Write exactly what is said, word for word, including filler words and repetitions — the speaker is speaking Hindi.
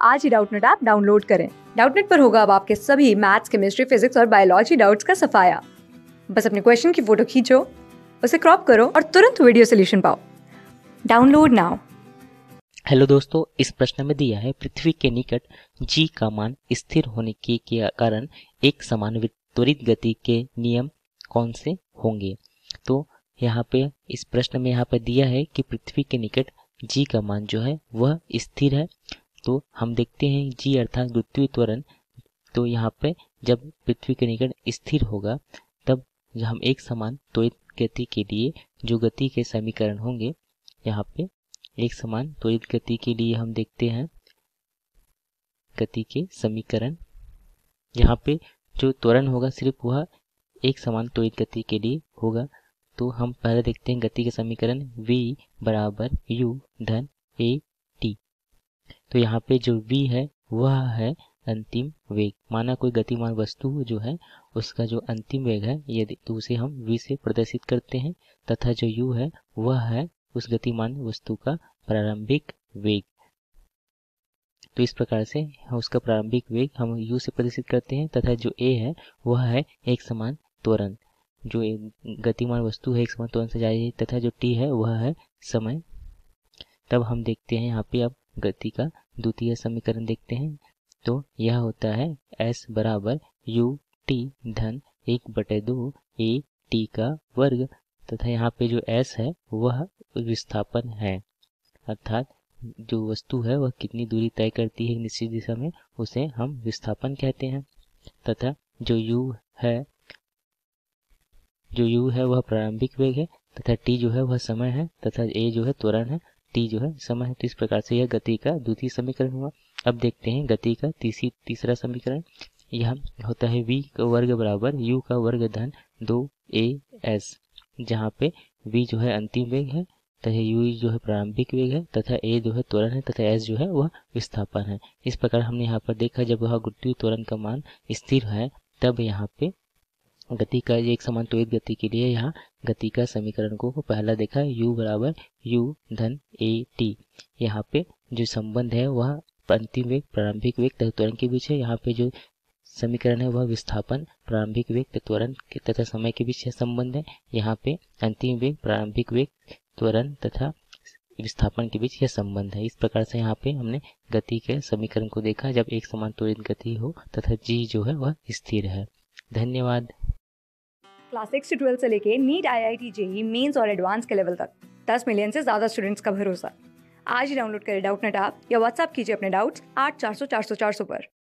आज ही डाउटनेट ऐप डाउनलोड करें। डाउटनेट पर होगा अब आपके सभी मैथ्स, केमिस्ट्री, फिजिक्स और बायोलॉजी डाउट्स का सफाया। बस अपने क्वेश्चन की फोटो खींचो, उसे क्रॉप करो और तुरंत वीडियो सोल्यूशन पाओ। Download now. हेलो दोस्तों, इस प्रश्न में दिया है पृथ्वी के निकट g का मान स्थिर होने के, के कारण एक समान त्वरित गति के नियम कौन से होंगे। तो यहाँ पे इस प्रश्न में यहाँ पे दिया है कि पृथ्वी के निकट g का मान जो है वह स्थिर है। तो हम देखते हैं g अर्थात गुरुत्वीय त्वरण। तो यहाँ पे जब पृथ्वी के निकट स्थिर होगा तब हम एक समान त्वरित गति के लिए जो गति के समीकरण होंगे, यहाँ पे एक समान त्वरित गति के लिए हम देखते हैं गति के समीकरण। यहाँ पे जो त्वरण होगा सिर्फ वह एक समान त्वरित गति के लिए होगा। तो हम पहले देखते हैं गति के समीकरण v बराबर u धन ए टी। तो यहाँ पे जो v है वह है अंतिम वेग। माना कोई गतिमान वस्तु जो है उसका जो अंतिम वेग है यदि तो उसे हम v से प्रदर्शित करते हैं, तथा जो u है वह है उस गतिमान वस्तु का प्रारंभिक वेग। तो इस प्रकार से हम उसका प्रारंभिक वेग हम u से प्रदर्शित करते हैं, तथा जो a है वह है एक समान त्वरण। जो गतिमान वस्तु है एक समान त्वरण से जा रही है, तथा जो t है वह है समय। तब हम देखते हैं यहाँ पे अब गति का द्वितीय समीकरण देखते हैं। तो यह होता है s बराबर यू टी धन एक बटे दो ए टी का वर्ग, तथा यहाँ पे जो s है वह विस्थापन है, अर्थात जो वस्तु है वह कितनी दूरी तय करती है निश्चित दिशा में उसे हम विस्थापन कहते हैं। तथा जो u है जो u है वह प्रारंभिक वेग है, तथा t जो है वह समय है, तथा a जो है त्वरण है, t जो है समय है। तो इस प्रकार से यह गति का द्वितीय समीकरण हुआ। अब देखते हैं गति का तीसरी तीसरा समीकरण। यह होता है v का वर्ग बराबर u का वर्ग धन दो ए एस, जहाँ पे v जो है अंतिम वेग है, तथा u जो है प्रारंभिक वेग है, तथा a जो है त्वरण है, तथा s जो है वह विस्थापन है। इस प्रकार हमने यहाँ पर देखा जब वह गुरुत्वीय त्वरण का मान स्थिर है तब यहाँ पे गति का एक समान त्वरित गति के लिए यहाँ गति का समीकरण को पहला देखा u बराबर u धन ए टी। यहाँ पे जो संबंध है वह अंतिम वेग प्रारंभिक वेग तथा त्वरण के बीच है। यहाँ पे जो समीकरण है वह विस्थापन प्रारंभिक वेग त्वरण तथा समय के बीच संबंध है। यहाँ पे अंतिम वेग प्रारंभिक वेग त्वरण तथा विस्थापन के बीच यह संबंध है। इस प्रकार से यहाँ पे हमने गति के समीकरण को देखा जब एक समान त्वरित गति हो तथा जी जो है वह स्थिर है। धन्यवाद। क्लास सिक्स से ट्वेल्थ से लेके NEET, I I T, JEE mains और एडवांस के लेवल तक दस मिलियन से ज्यादा स्टूडेंट्स का भरोसा। आज ही डाउनलोड करें डाउटनेट ऐप या व्हाट्सएप कीजिए अपने डाउट्स आठ चार सौ चार सौ चार सौ पर।